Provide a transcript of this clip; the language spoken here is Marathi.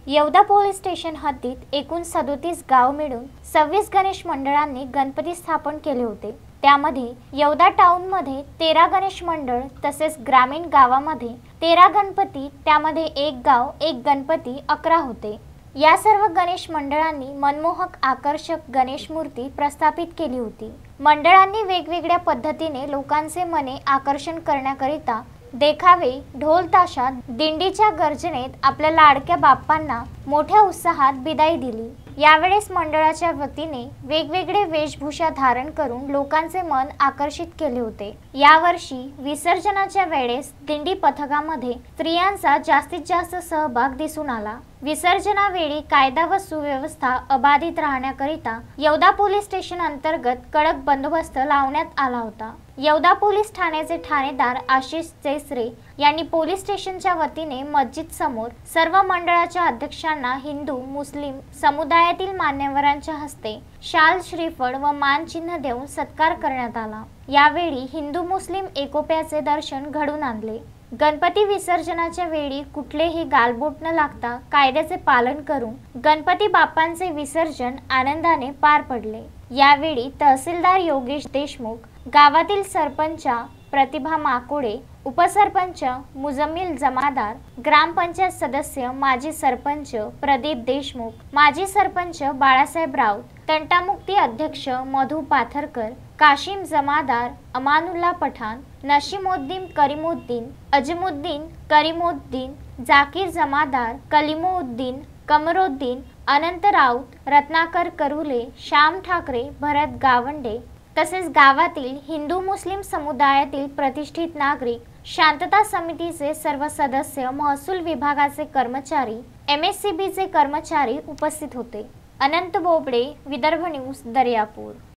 येवदा पोलीस स्टेशन हद्दीत एकूण 37 गाव मिळून 26 गणेश मंडळांनी गणपती स्थापन केले होते। त्यामध्ये येवदा टाउनमध्ये 13 गणेश मंडळ तसेच ग्रामीण गावामध्ये 13 गणपती, त्यामध्ये एक गाव एक गणपती 11 होते। या सर्व गणेश मंडळांनी मनमोहक आकर्षक गणेश मूर्ती प्रस्थापित केली होती। मंडळांनी वेगवेगळ्या पद्धतीने लोकांचे मने आकर्षण करण्याकरिता देखावे, ढोल ताशा, दिंडीच्या गर्जनेत आपल्या लाडक्या बाप्पांना मोठ्या उत्साहात बिदाई दिली। यावेळेस मंडळाच्या वतीने वेगवेगळे वेशभूषा धारण करून लोकांचे मन आकर्षित केले होते। यावर्षी विसर्जनाच्या वेळेस दिंडी पथकामध्ये स्त्रियांचा जास्तीत जास्त सहभाग दिसून आला। विसर्जनावेळी कायदा व सुव्यवस्था अबाधित राहण्याकरिता येवदा पोलीस स्टेशन अंतर्गत कडक बंदोबस्त लावण्यात आला होता। येवदा पोलीस ठाण्याचे ठाणेदार आशिष जयश्रे यांनी पोलीस स्टेशनच्या वतीने मस्जिद समोर सर्व मंडळाच्या अध्यक्षांना हिंदू मुस्लिम समुदायातील मान्यवरांच्या हस्ते शाल, श्रीफळ व मानचिन्ह देऊन सत्कार करण्यात आला। यावेळी हिंदू मुस्लिम एकोप्याचे दर्शन घडून आणले। गणपती विसर्जनाच्या वेळी कुठलेही गालबोट न लागता कायद्याचे पालन करून गणपती बाप्पांचे विसर्जन आनंदाने पार पडले। यावेळी तहसीलदार योगेश देशमुख, गावातील सरपंच प्रतिभा माकोडे, उपसरपंच मुजम्मिल जमादार, ग्रामपंचायत सदस्य माजी सरपंच प्रदीप देशमुख, माजी सरपंच बाळासाहेब राऊत, तंटामुक्ती अध्यक्ष मधु पाथरकर, काशिम जमादार, अमानुल्ला पठाण, नशीमुद्दीन करीमुद्दीन, अजमुद्दीन करीमुद्दीन, जाकीर जमादार, कलीमुद्दीन, कमरुद्दीन, अनंत राऊत, रत्नाकर करुले, श्याम ठाकरे, भरत गावंडे तसेच गावातील हिंदू मुस्लिम समुदायातील प्रतिष्ठित नागरिक, शांतता समितीचे सर्व सदस्य, महसूल विभागाचे कर्मचारी, MSCBचे कर्मचारी उपस्थित होते। अनंत बोबडे, विदर्भ न्यूज, दर्यापूर।